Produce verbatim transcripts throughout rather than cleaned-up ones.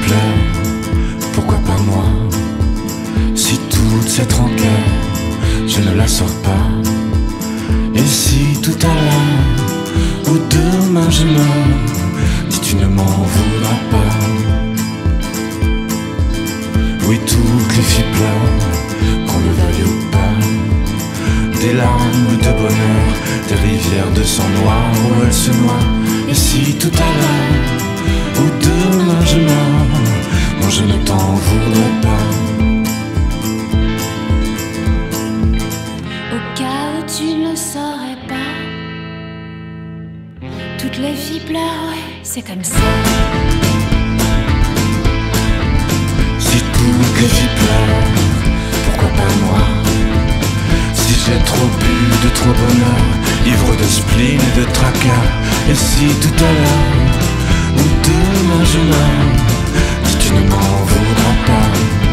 pleure, pourquoi pas moi? Si toute cette rancœur, je ne la sors pas. Et si tout à l'heure ou demain je meurs, dis tu ne m'en voudras pas. Oui, toutes les filles pleurent, qu'on le veuille ou pas. Des larmes de bonheur, des rivières de sang noir où elles se noient. Et si tout à l'heure ou demain je meurs, non je ne t'en voudrais pas. Au cas où tu ne le saurais pas, toutes les filles pleurent, ouais, c'est comme ça. Si toutes les filles pleurent, pourquoi pas moi? Si j'ai trop bu de trop bonheur, ivre de spleen et de tracas. Et si tout à l'heure ou demain je meurs, dis tu ne m'en voudras pas.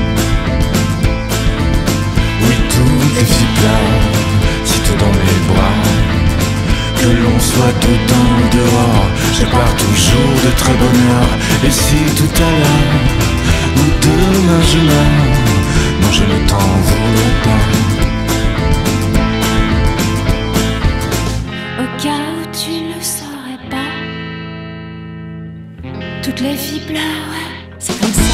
Oui, toutes les filles pleurent, si tout dans mes bras. Que l'on soit dedans ou dehors, je pars toujours de très bonne heure. Et si tout à l'heure ou demain je meurs, non je ne t'en voudrais pas. Au cas où tu ne le saurais pas, toutes les filles pleurent, ouais, c'est comme ça.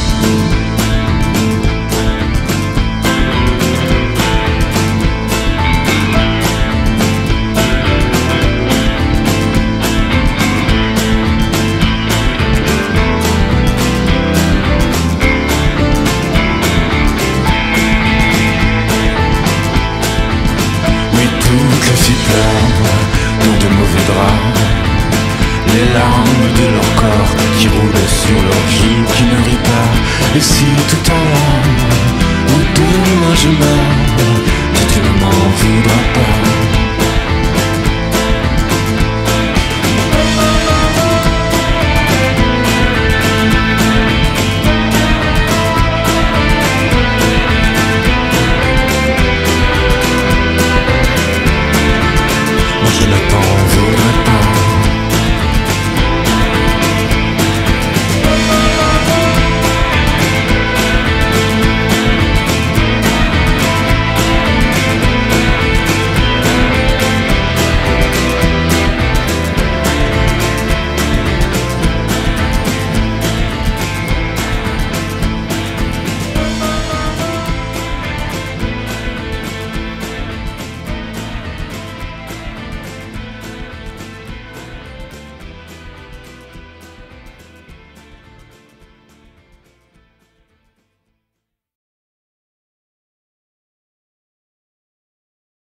Toutes les filles pleurent dans de mauvais draps, les larmes de leur corps qui roulent sur leurs joues, qui ne rient pas. Et si tout à l'heure ou demain je meurs, dis tu ne m'en voudras pas.